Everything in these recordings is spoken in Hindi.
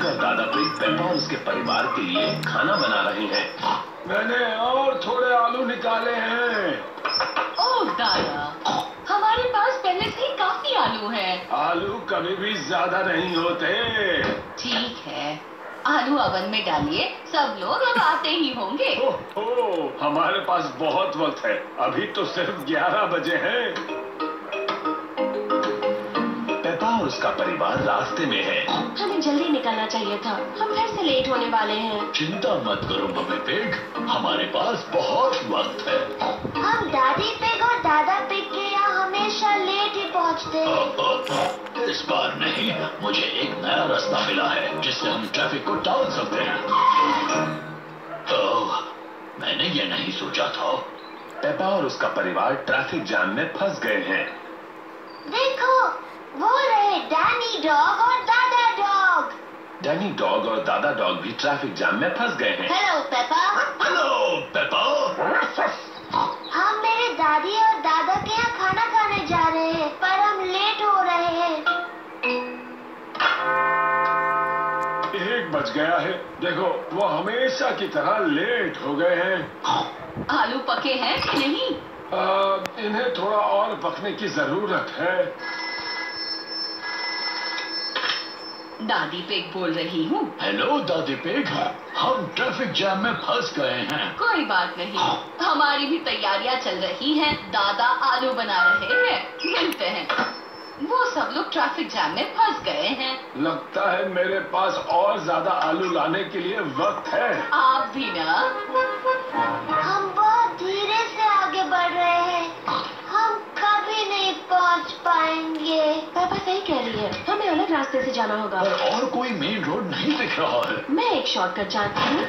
और दादा पिग पेप्पा और उसके परिवार के लिए खाना बना रहे हैं। मैंने और थोड़े आलू निकाले हैं। ओह दादा, हमारे पास पहले से ही काफी आलू हैं। आलू कभी भी ज्यादा नहीं होते। ठीक है, आलू ओवन में डालिए, सब लोग अब आते ही होंगे। हमारे पास बहुत वक्त है, अभी तो सिर्फ 11 बजे हैं। पेप्पा और उसका परिवार रास्ते में है। हमें जल्दी निकलना चाहिए था, हम फिर से लेट होने वाले हैं। चिंता मत करो मम्मी पिग, हमारे पास बहुत वक्त है। हम दादी पिग और दादा पिग के यहाँ हमेशा लेट ही पहुँचते हैं। इस बार नहीं, मुझे एक नया रास्ता मिला है जिससे हम ट्रैफिक को टाल सकते हैं। ओह, मैंने ये नहीं सोचा था। पेप्पा और उसका परिवार ट्रैफिक जाम में फंस गए हैं। देखो, वो रहे डैनी डॉग और दादा डॉग। डैनी डॉग और दादा डॉग भी ट्रैफिक जाम में फंस गए हैं। Hello Peppa. Hello Peppa. हम मेरे दादी और दादा के यहाँ खाना खाने जा रहे हैं, पर हम लेट हो रहे हैं। 1 बज गया है। देखो, वो हमेशा की तरह लेट हो गए हैं। आलू पके हैं कि नहीं? इन्हें थोड़ा और पकने की जरूरत है। दादी पिग बोल रही हूँ। हेलो दादी पिग, हम ट्रैफिक जाम में फंस गए हैं। कोई बात नहीं, हमारी भी तैयारियां चल रही हैं। दादा आलू बना रहे हैं, मिलते हैं। वो सब लोग ट्रैफिक जाम में फंस गए हैं। लगता है मेरे पास और ज्यादा आलू लाने के लिए वक्त है। आप भी ना। हम बहुत धीरे से आगे बढ़ रहे हैं, हम कभी नहीं पहुंच पाएंगे। पापा सही कह रही है, हमें अलग रास्ते से जाना होगा। पर और कोई मेन रोड नहीं दिख रहा है। मैं एक शॉर्टकट जानती हूँ।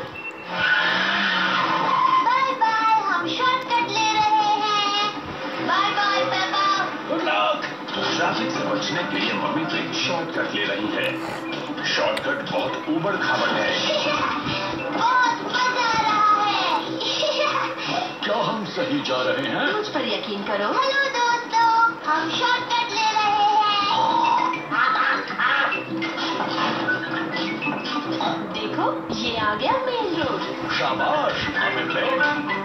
बाय बाय, हम शॉर्टकट ले रहे हैं। Bye bye Peppa. Good luck. Traffic से बचने के लिए मम्मी पिग शॉर्टकट ले रही है। शॉर्टकट बहुत ऊबड़ खाबड़ है। बहुत मजा आ रहा है। क्या हम सही जा रहे हैं? मुझ पर यकीन करो। हेलो दोस्तों, हम शॉर्टकट ले रहे हैं। देखो, ये आ गया मेन रोड। शाबाश मम्मी पिग।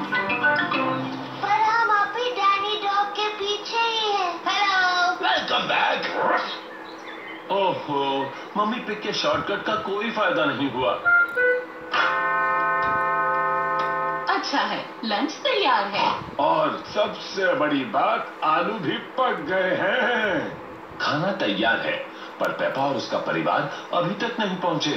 पर हम अभी डैनी डॉग के पीछे ही हैं। हेलो। Welcome back. ओहो, मम्मी पिग के शॉर्टकट का कोई फायदा नहीं हुआ। अच्छा है, लंच तैयार है। और सबसे बड़ी बात, आलू भी पक गए हैं। खाना तैयार है, पर पेप्पा और उसका परिवार अभी तक नहीं पहुंचे।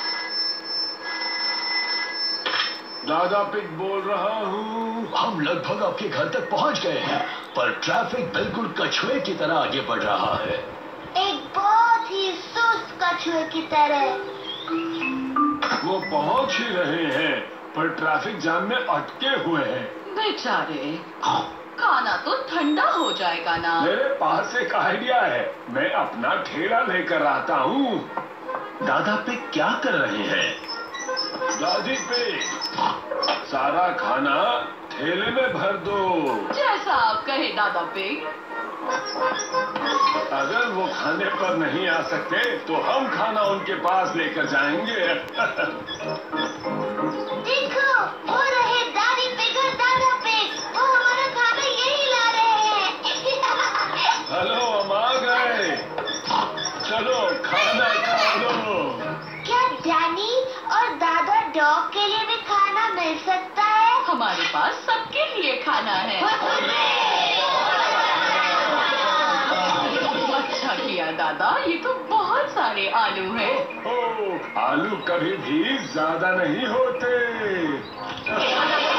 दादा पिग बोल रहा हूँ। हम लगभग आपके घर तक पहुंच गए हैं, पर ट्रैफिक बिल्कुल कछुए की तरह आगे बढ़ रहा है। एक बहुत ही सुस्त कछुए की तरह। वो पहुंच ही रहे हैं, पर ट्रैफिक जाम में अटके हुए हैं। बेचारे, खाना तो ठंडा हो जाएगा ना। मेरे पास एक आइडिया है, मैं अपना ठेला लेकर आता हूँ। दादा पिग क्या कर रहे हैं? दादी पिग, सारा खाना ठेले में भर दो। जैसा आप कहे दादा पिग। अगर वो खाने पर नहीं आ सकते तो हम खाना उनके पास लेकर जाएंगे। देखो, वो रहे दादी पिग और दादा पिग। वो हमारा खाना यही ला रहे हैं। हेलो, हम आ गए। चलो खाना खा लो। क्या डैनी और दादा डॉग के लिए भी खाना मिल सकता है? हमारे पास सबके लिए खाना है। अच्छा किया दादा, ये तो बहुत सारे आलू हैं। आलू कभी भी ज्यादा नहीं होते।